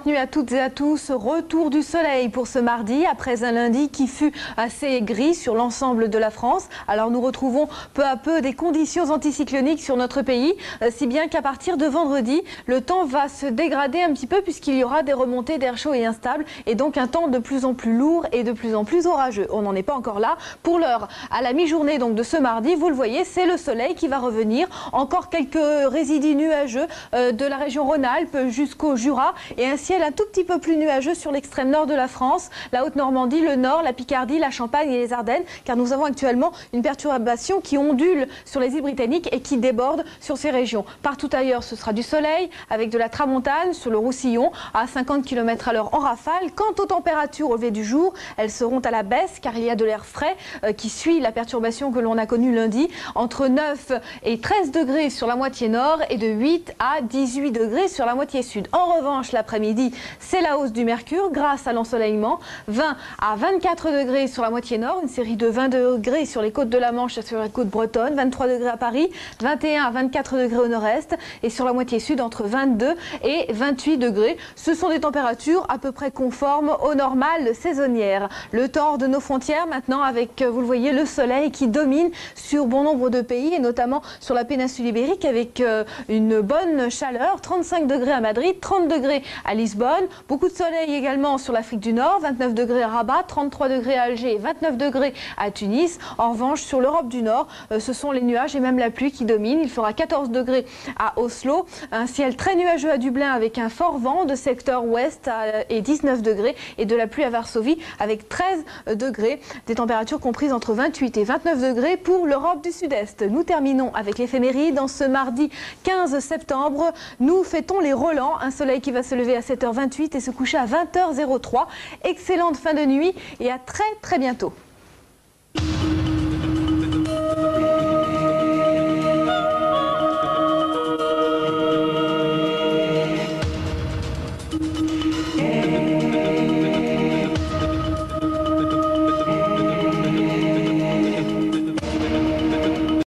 Excellente nuit à toutes et à tous. Retour du soleil pour ce mardi, après un lundi qui fut assez gris sur l'ensemble de la France. Alors nous retrouvons peu à peu des conditions anticycloniques sur notre pays, si bien qu'à partir de vendredi, le temps va se dégrader un petit peu puisqu'il y aura des remontées d'air chaud et instables et donc un temps de plus en plus lourd et de plus en plus orageux. On n'en est pas encore là. Pour l'heure, à la mi-journée donc de ce mardi, vous le voyez, c'est le soleil qui va revenir. Encore quelques résidus nuageux de la région Rhône-Alpes jusqu'au Jura et un ciel un tout petit peu plus nuageux sur l'extrême nord de la France, la Haute-Normandie, le Nord, la Picardie, la Champagne et les Ardennes, car nous avons actuellement une perturbation qui ondule sur les îles britanniques et qui déborde sur ces régions. Partout ailleurs, ce sera du soleil avec de la tramontane sur le Roussillon à 50 km/h en rafale. Quant aux températures au lever du jour, elles seront à la baisse car il y a de l'air frais qui suit la perturbation que l'on a connue lundi, entre 9 et 13 degrés sur la moitié nord et de 8 à 18 degrés sur la moitié sud. En revanche, l'après-midi, c'est la hausse du mercure grâce à l'ensoleillement. 20 à 24 degrés sur la moitié nord, une série de 20 degrés sur les côtes de la Manche et sur la côte bretonne, 23 degrés à Paris, 21 à 24 degrés au nord-est et sur la moitié sud entre 22 et 28 degrés. Ce sont des températures à peu près conformes au normal saisonnière. Le temps hors de nos frontières maintenant avec, vous le voyez, le soleil qui domine sur bon nombre de pays et notamment sur la péninsule ibérique avec une bonne chaleur, 35 degrés à Madrid, 30 degrés à Lisbonne, beaucoup de soleil également sur l'Afrique du Nord, 29 degrés à Rabat, 33 degrés à Alger et 29 degrés à Tunis. En revanche, sur l'Europe du Nord, ce sont les nuages et même la pluie qui dominent. Il fera 14 degrés à Oslo, un ciel très nuageux à Dublin avec un fort vent de secteur ouest et 19 degrés et de la pluie à Varsovie avec 13 degrés, des températures comprises entre 28 et 29 degrés pour l'Europe du Sud-Est. Nous terminons avec l'éphéméride. En ce mardi 15 septembre, nous fêtons les Rolands, un soleil qui va se lever à 7h28 et se coucher à 20h03. Excellente fin de nuit et à très bientôt.